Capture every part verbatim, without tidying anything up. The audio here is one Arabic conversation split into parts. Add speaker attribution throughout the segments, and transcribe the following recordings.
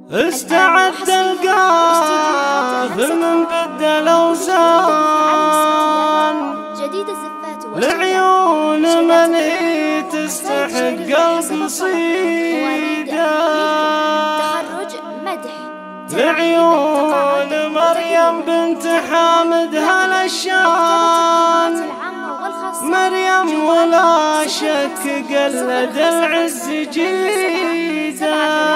Speaker 1: استعد القافل من بدل أوزان لعيون من هي تستحق القصيدة، لعيون مريم بنت حامد هلا الشان، مريم ولا شك قلد العز جيدا.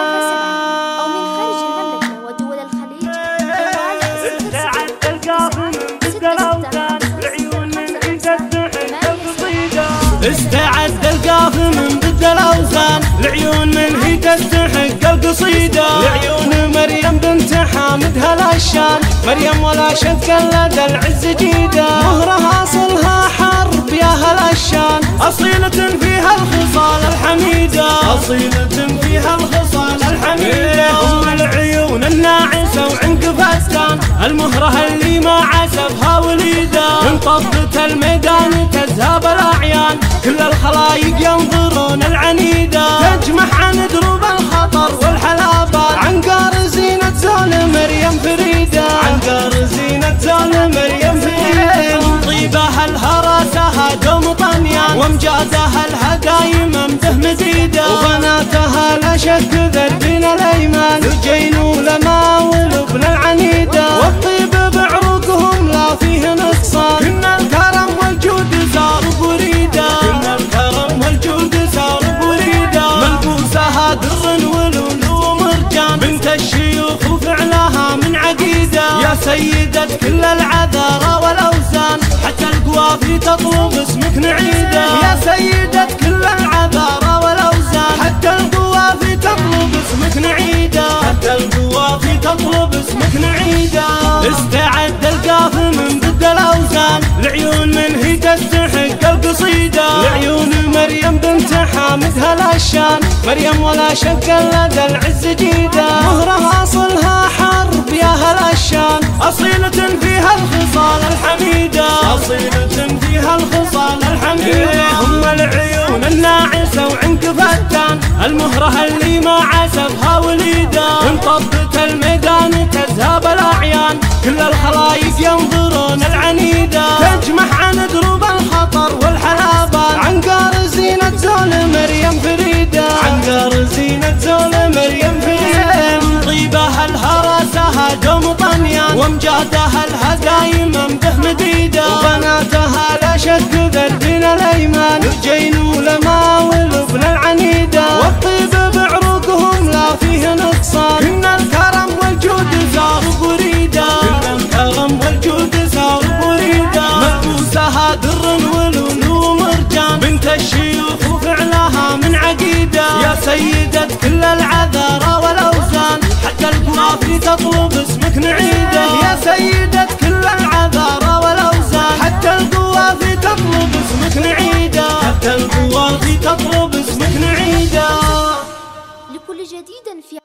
Speaker 1: استعد القاف من ضد الأوزان لعيون من هي تستحق القصيدة، لعيون مريم بنت حامد هلا الشان، مريم ولا شك لدى العز جيدة، مهرها أصلها حرب يا هلا الشان، أصيلة فيها الخصال الحميدة، أصيلة فيها الخصال الحميدة، أم العيون الناعسة وعنق فتان، المهرة اللي ما عسبها وليدة، من طبة الميدان تذهب الأعيان، كل الخلايق ينظرون العنيدة، تجمح عن دروب الخطر والحلابات، عنقار زينة زول مريم فريدة، عنقار زينة زول مريم فريدة، طيبها الهراسها دوم طنيان، وامجادها الهدايم امده مزيدة، وبناتها لا شك ذا الدين الايمان، لجين ولما ولبن العنيدة، والطيب بعروقهم لا فيه نقصان، كنا الكرم والجود زار بريدة، كنا الكرم والجود زار بريدة، ملبوسها در ولولو ومرجان، بنت الشيوخ وفعلها من عقيدة، يا سيدة كل العذارى والأوزان، حتى القوافي تطلب اسمك نعيدة، يا سيدة كل العذارى والأوزان، حتى القوافي تطلب اسمك نعيدة، حتى القوافي تطلب اسمك نعيدة. استعد القاف من ضد الأوزان لعيون من هي تستحق القصيدة، لعيون مريم بنت حامد هلا الشان، مريم ولا شك لدى العز جيدة، مهرها أصلها حرب يا هلا الشان، أصيلة فيها الخصال الحميدة، أصيلة فيها الخصال الحميدة، هم العيون الناعسة وعنق فتان، المهرة اللي ما عسبها وليدة، من طبة الميدان تذهب الأعيان، كل الخلايق ينظرون العنيدة، تجمح عن دروب الخطر والحلابات، عنقار زينة زول مريم فريدة، عنقار زينة زول مريم فريدة، طيبها الهراسها دوم طنيان، وامجادها الهدايم امده مديدة، وبناتها لا شك ذا الدين الايمان، لجين ولما ولبن العنيدة، والطيب بعروقهم لا فيه نقصان، كنا الكرم والجود زار بريدة، كنا الكرم والجود زار بريدة، ملبوسها در ولولو ومرجان، بنت الشيوخ وفعلها من عقيدة، يا سيدة كل العذارى والأوزان، حتى القوافي تطلب اسمك نعيدة، يا سيدة كل العذارى والأوزان، حتى القوافي تطلب اسمك نعيدة، حتى القوافي تطلب اسمك نعيدة.
Speaker 2: لكل جديد في